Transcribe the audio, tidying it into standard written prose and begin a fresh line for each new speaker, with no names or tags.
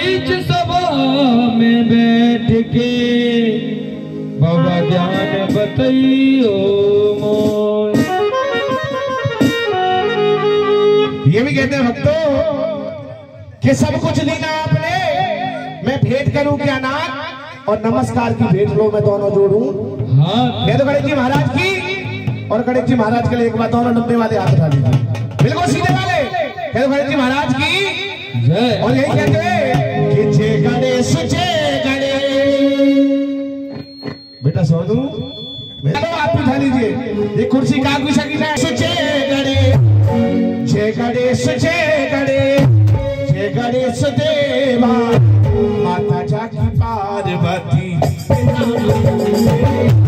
बीच सभा में बैठ के बाबा ज्ञान बतइयो मोय।
ये भी कहते हैं भक्तों कि सब कुछ देना आपने, मैं भेंट करूं क्या नाथ और नमस्कार की भेंट लो, मैं दोनों जोड़ूं।
हाँ
कह दो गणेश जी महाराज की, और गणेश जी महाराज के लिए एक बात, दोनों नब्बे वाले हाथ उठा लीजिए, बिल्कुल सीधे वाले। कह दो गणेश जी महाराज की
जय।
और यही कहते हैं कि जय गणेश जय गणेश। बेटा सोनू आप उठा लीजिए, ये कुर्सी का कुछ जय गणेश जय गणेश जय गणेश जय गणेश देवा माता जाकी पार्वती।